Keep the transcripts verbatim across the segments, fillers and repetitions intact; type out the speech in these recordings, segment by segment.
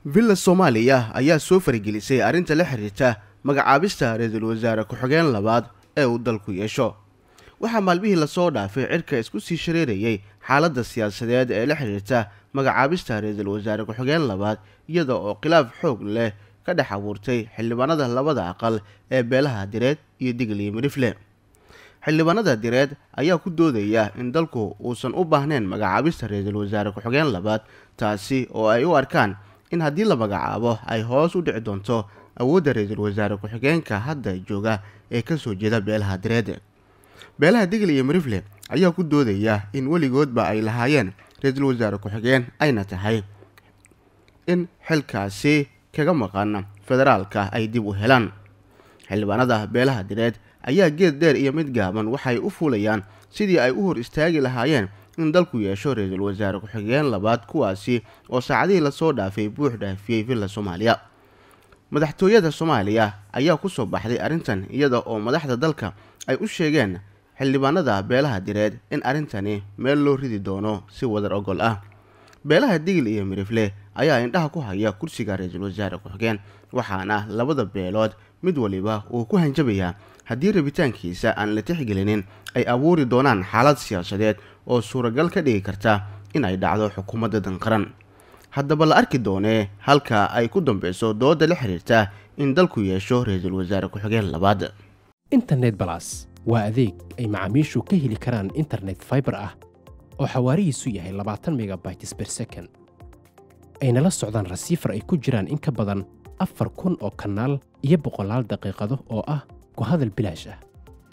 villa Soomaaliya ayaa soo faragelisay arrinta la xiriirta magacaabista ra'iisul wasaare ku-xigeen labaad ee uu dalku yeesho. Waxaa maalmihii la soo dhaafay cirka isku sii shareerayay xaaladda siyaasadeed ee la xiriirta magacaabista ra'iisul wasaare ku-xigeen labaad iyada oo khilaaf xoog leh ka dhex abuurtay xildhibaanada labada aqal ee beelaha direed iyo Digli Mirifle. xildhibaanada direed ayaa ku doodaya in dalku uusan u baahnayn magacaabista ra'iisul wasaare ku-xigeen labaad, taasi oo ay u arkaan in haddii la magacaabo ay hoos u dhici doonto awoodda ra'iisul wasaare ku-xigeenka hadda jooga ee ka soo jeeda beelaha direed. beelaha Digli iyo Mirifle ayaa ku doodaya in weligoodba ay lahaayeen ra'iisul wasaare ku-xigeen ayna tahay in xilkaasi kaga maqan federaalka ay dib u helaan. xildhibaanada beelaha direed ayaa geed dheer iyo mid gaaban waxay u fuulayaan sidii ay u hor istaagi lahaayeen in dalku yeesho ra'iisul wasaare ku-xigeen labaad, kuwaasi oo saacadihii lasoo dhaafay buux dhaafiyey villa Soomaaliya. madaxtooyada Soomaaliya ayaa ku soo baxday arrintan iyada oo madaxda dalka ay u sheegeen xildhibaanada beelaha direed in arrintani meel loo ridi doono si wadar ogol ah. beelaha Digli iyo Mirifle ayaa indhaha ku haya kursiga ra'iisul wasaare ku-xigeen, waxaana labada beelood mid waliba uu ku hanjabayaa haddii rabitaankiisa aan la tixgelinin ay abuuri doonaan xaalad siyaasadeed oo suuragal ka dhigi karta in ay dhacdo xukuumadda danqaran. haddaba la arki doonee halka ay ku dambeyso dooda la xiriirta in dalku yeesho ra'iisul wasaare ku-xigeen labaad. internet plus waa adeeg ay macaamiishu ka heli karaan internet fiber ah oo xawaarihiisu yahay labaatan megabytes per second, ayna la socdaan rasiifar ay ku jiraan in ka badan afar kun oo kanaal iyo boqolaal daqiiqado oo ah ku hadal bilaash ah.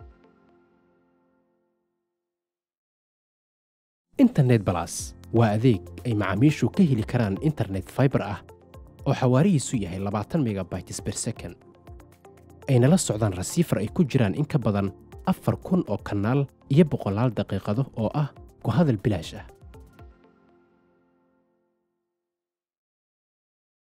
internet plus waa adeeg ay macaamiishu ka heli karaan internet fiber ah oo xawaarihiisu yahay labaatan megabytes per second, ayna la socdaan rasiifar ay ku jiraan in ka badan afar kun oo kanaal iyo boqolaal daqiiqado oo ah ku hadal bilaash ah.